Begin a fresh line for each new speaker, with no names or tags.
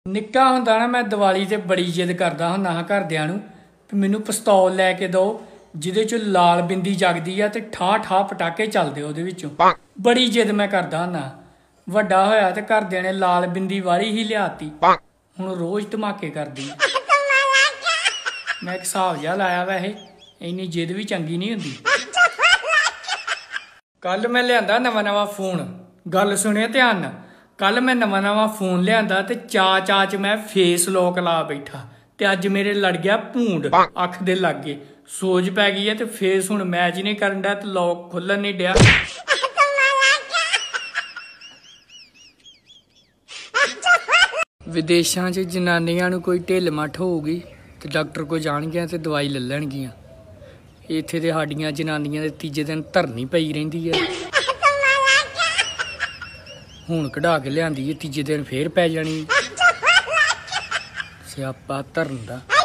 ਨਿੱਕਾ ਹੁੰਦਾ ਨਾ ਮੈਂ ਦੀਵਾਲੀ ਤੇ ਬੜੀ ਜਿੱਦ ਕਰਦਾ ਹੁੰਦਾ ਹਾਂ ਘਰਦਿਆਂ ਨੂੰ ਵੀ ਮੈਨੂੰ ਪਿਸਤੌਲ ਲੈ ਕੇ ਦਿਓ ਜਿਹਦੇ ਚ ਲਾਲ ਬਿੰਦੀ ਜਗਦੀ ਆ ਤੇ ਠਾ ਠਾ ਪਟਾਕੇ ਚੱਲਦੇ ਉਹਦੇ ਵਿੱਚੋਂ। ਬੜੀ ਜਿੱਦ ਮੈਂ ਕਰਦਾ ਹੁੰਦਾ। ਵੱਡਾ ਹੋਇਆ ਤੇ ਘਰਦਿਆਂ ਨੇ ਲਾਲ ਬਿੰਦੀ ਵਾਲੀ ਹੀ ਲਿਆਤੀ। ਹੁਣ ਰੋਜ਼ ਧਮਾਕੇ ਕਰਦੀ। ਮੈਂ ਇੱਕ ਹਿਸਾਬ ਜਿਹਾ ਲਾਇਆ ਵੈਸੇ ਇੰਨੀ ਜਿੱਦ ਵੀ ਚੰਗੀ ਨਹੀਂ ਹੁੰਦੀ। ਕੱਲ ਮੈਂ ਲਿਆਂਦਾ ਨਵਾਂ ਫੋਨ। ਗੱਲ ਸੁਣਿਓ ਧਿਆਨ ਨਾਲ। ਕੱਲ मैं नवा फोन लिया ते चा च मैं फेस लॉक ला बैठा ते अज मेरे लड़ गया भूंड अख दे लागे। सोज पै गई है ते फेस हुण मैच नहीं करन दिया ते लॉक खुलन नहीं दिया। विदेशों च जनानियां नूं कोई ढिल मठ होगी ते डॉक्टर को जाणगियां ते दवाई ले लैणगियां। इत्थे ते साडियां जनानियां दे तीजे दिन धरनी पई रहिंदी है। ਹੁਣ ਕਢਾ ਕੇ ਲਿਆਂਦੀ तीजे दिन फिर पै जानी। स्यापा धरन दा।